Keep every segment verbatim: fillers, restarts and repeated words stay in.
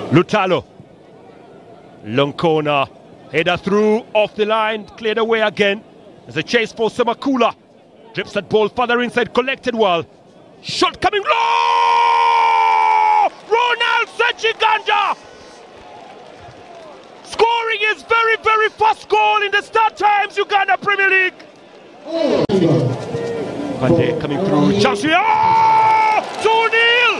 Lutalo. Long corner. Header through, off the line, cleared away again. There's a chase for Semakula. Drips that ball further inside, collected well. Shot coming low! Ronald Sechiganda! Scoring his very, very first goal in the Start Times Uganda Premier League. Pande coming through, chance. Oh! two nil!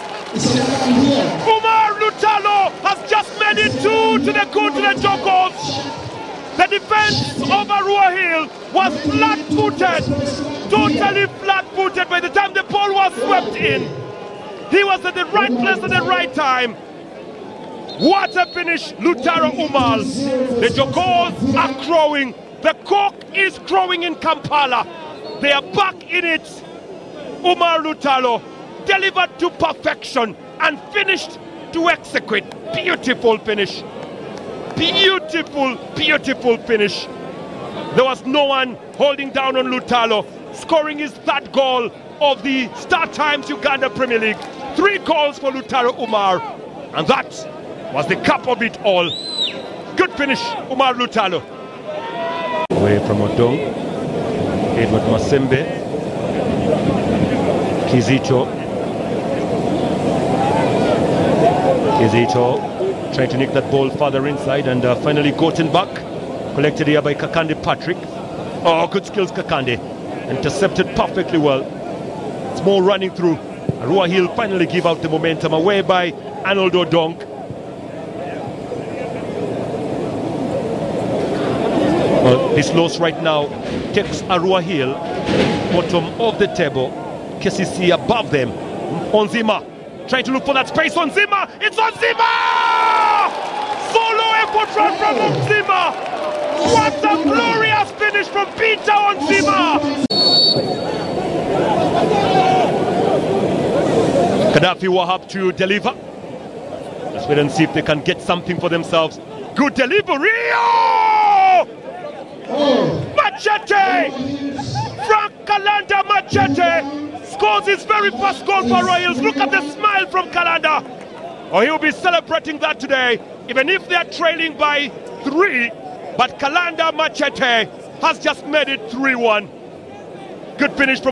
Umar Lutalo has just made it two to the good to the Jokos. The defense of Arua Hill was flat-footed, totally flat-footed by the time the ball was swept in. He was at the right place at the right time. What a finish, Lutalo Umar. The Jokos are crowing. The cock is crowing in Kampala. They are back in it. Umar Lutalo delivered to perfection and finished to execute. Beautiful finish. Beautiful, beautiful finish. There was no one holding down on Lutalo, scoring his third goal of the Start Times Uganda Premier League. Three goals for Lutalo Umar, and that was the cup of it all. Good finish, Umar Lutalo. Away from Odong, Edward Masembe, Kizito. Kizito trying to nick that ball further inside, and uh, finally gotten back. Collected here by Kakande Patrick. Oh, good skills, Kakande. Intercepted perfectly well. It's more running through. Arua Hill finally give out the momentum, away by Arnold Odong. Well, this loss right now takes Arua Hill bottom of the table. K C C above them. Onzima trying to look for that space. Onzima! It's Onzima! Solo effort run from Onzima! What a glorious finish from Peter Onzima! Gaddafi Wahab to deliver. Let's wait and see if they can get something for themselves. Good delivery! Oh! Machete! Frank Kalanda Machete scores his very first goal for Royals. Look at the smile from Kalanda. Oh, he'll be celebrating that today, even if they are trailing by three. But Kalanda Machete has just made it three one. Good finish from